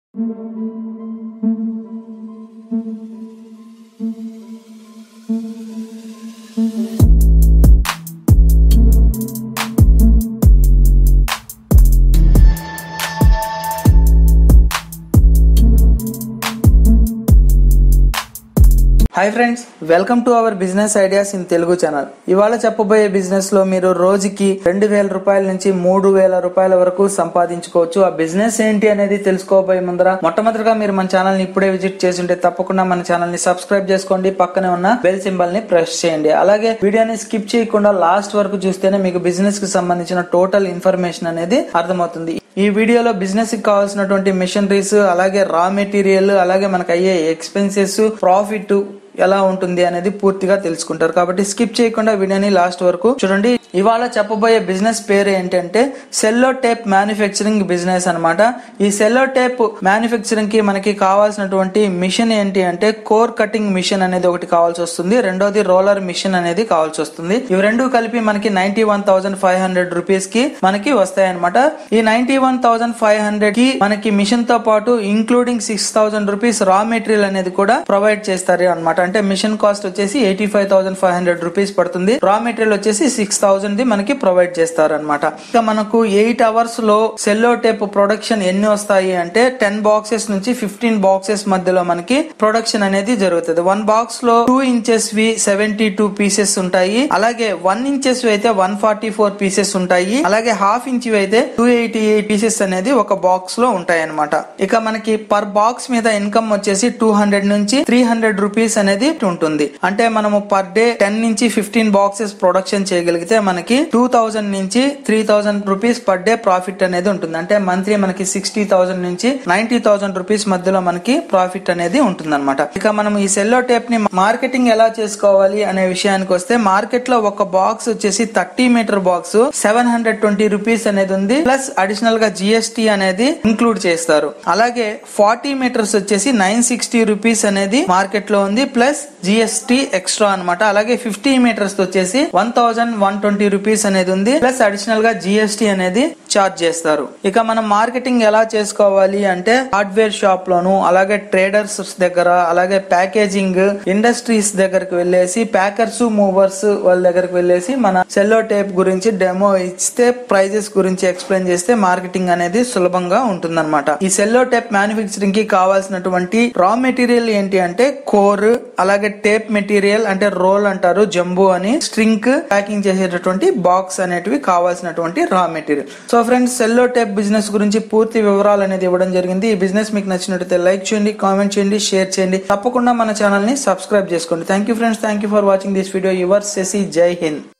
Hi friends, welcome to our business ideas in Telugu channel. ఇవాళ చెప్పబోయే business లో మీరు రోజుకి 2000 రూపాయల నుంచి 3000 రూపాయల వరకు సంపాదించుకోవచ్చు. ఆ బిజినెస్ ఏంటి అనేది తెలుసుకోబోయే ముందర మొట్టమొదటిగా మీరు మన ఛానల్ ని ఇప్పుడే విజిట్ చేసి ఉంటే తప్పకుండా మన ఛానల్ ని సబ్స్క్రైబ్ చేసుకోండి, పక్కనే ఉన్న బెల్ సింబల్ ని ప్రెస్ చేయండి. అలాగే వీడియోని స్కిప్ చేయకుండా లాస్ట్ వరకు చూస్తేనే మీకు బిజినెస్ కి సంబంధించిన టోటల్ ఇన్ఫర్మేషన్ అనేది అర్థమవుతుంది. ఈ వీడియోలో బిజినెస్ కి కావాల్సినటువంటి మిషనరీస్, అలాగే రా మెటీరియల్, అలాగే మనకు అయ్యే ఎక్స్పెన్సెస్, ప్రాఫిట్ ఎలా ఉంటుంది అనేది పూర్తిగా తెలుసుకుంటారు. కాబట్టి స్కిప్ చేయకుండా వీడియోని లాస్ట్ వరకు చూడండి. ఇవాళ చెప్పబోయే బిజినెస్ పేరు ఏంటంటే సెల్లో టేప్ మ్యానుఫ్యాక్చరింగ్ బిజినెస్ అన్నమాట. ఈ సెల్లో టేప్ మ్యానుఫ్యాక్చరింగ్ కి మనకి కావాల్సినటువంటి మిషన్ ఏంటి అంటే కోర్ కటింగ్ మిషన్ అనేది ఒకటి కావాల్సి వస్తుంది, రెండోది రోలర్ మిషన్ అనేది కావాల్సి వస్తుంది. ఇవి రెండు కలిపి మనకి 91,500 రూపీస్ కి మనకి వస్తాయి అనమాట. ఈ 91,500 కి మనకి మిషన్ తో పాటు ఇంక్లూడింగ్ 6,000 రూపీస్ రా మెటీరియల్ అనేది కూడా ప్రొవైడ్ చేస్తారు అనమాట. అంటే మిషన్ కాస్ట్ వచ్చేసి 85,500 రూపీస్ పడుతుంది, రా మెటీరియల్ వచ్చేసి 6,000 మనకి ప్రొవైడ్ చేస్తారు అనమాట. ఇక మనకు 8 అవర్స్ లో సెల్లో టేప్ ప్రొడక్షన్ ఎన్ని వస్తాయి అంటే 10 బాక్సెస్ నుంచి 15 బాక్సెస్ మధ్యలో మనకి ప్రొడక్షన్ అనేది జరుగుతుంది. 1 బాక్స్ లో 2 ఇంచెస్ వి 72 పీసెస్ ఉంటాయి, అలాగే 1 ఇంచెస్ అయితే 144 పీసెస్ ఉంటాయి, అలాగే హాఫ్ ఇంచ్ అయితే 288 పీసెస్ అనేది ఒక బాక్స్ లో ఉంటాయి అనమాట. ఇక మనకి పర్ బాక్స్ మీద ఇన్కమ్ వచ్చేసి 200 నుంచి 300 రూపీస్ అనేది ఉంటుంది. అంటే మనము పర్ డే 10 నుంచి 15 బాక్సెస్ ప్రొడక్షన్ చేయగలిగితే మనకి 2000 నుంచి 3000 రూపీస్ పర్ డే ప్రాఫిట్ అనేది ఉంటుంది. అంటే మంత్లీ మనకి 60,000 నుంచి 90,000 రూపీస్ మధ్యలో మనకి ప్రాఫిట్ అనేది ఉంటుంది అనమాట. ఇక మనం ఈ సెల్లో టేప్ ని మార్కెటింగ్ ఎలా చేసుకోవాలి అనే విషయానికి వస్తే, మార్కెట్ లో ఒక బాక్స్ వచ్చేసి 30 మీటర్ బాక్స్ 720 రూపీస్ అనేది ఉంది, ప్లస్ అడిషనల్ గా జిఎస్టీ అనేది ఇంక్లూడ్ చేస్తారు. అలాగే 40 మీటర్స్ వచ్చేసి 960 రూపీస్ అనేది మార్కెట్ లో ఉంది, ప్లస్ జిఎస్టీ ఎక్స్ట్రా అనమాట. అలాగే 50 మీటర్స్ వచ్చేసి 1120 రూపీస్ అనేది ఉంది, ప్లస్ అడిషనల్ గా జిఎస్టీ అనేది చార్జ్ చేస్తారు. ఇక మనం మార్కెటింగ్ ఎలా చేసుకోవాలి అంటే, హార్డ్వేర్ షాప్ లోను, అలాగే ట్రేడర్స్ దగ్గర, అలాగే ప్యాకేజింగ్ ఇండస్ట్రీస్ దగ్గరకు వెళ్ళేసి, ప్యాకర్స్ మూవర్స్ వాళ్ళ దగ్గరకు వెళ్ళేసి మన సెల్లో టేప్ గురించి డెమో ఇస్తే, ప్రైజెస్ గురించి ఎక్స్ప్లెయిన్ చేస్తే మార్కెటింగ్ అనేది సులభంగా ఉంటుందన్నమాట. ఈ సెల్లో టేప్ మ్యానుఫ్యాక్చరింగ్ కి కావాల్సినటువంటి రా మెటీరియల్ ఏంటి అంటే కోర్, అలాగే టేప్ మెటీరియల్ అంటే రోల్ అంటారు, జంబూ అని, స్ట్రింగ్, ప్యాకింగ్ చేసేటటువంటి బాక్స్ అనేటివి కావాల్సినటువంటి raw material. So friends, cello tape business గురించి పూర్తి వివరాలు అనేది ఇవ్వడం జరిగింది. ఈ బిజినెస్ మీకు నచ్చినట్లయితే లైక్ చేయండి, కామెంట్ చేయండి, షేర్ చేయండి, తప్పకుండా మన ఛానల్ ని సబ్స్క్రైబ్ చేసుకోండి. Thank you friends, thank you for watching this video. Your Sashi, జై హింద్.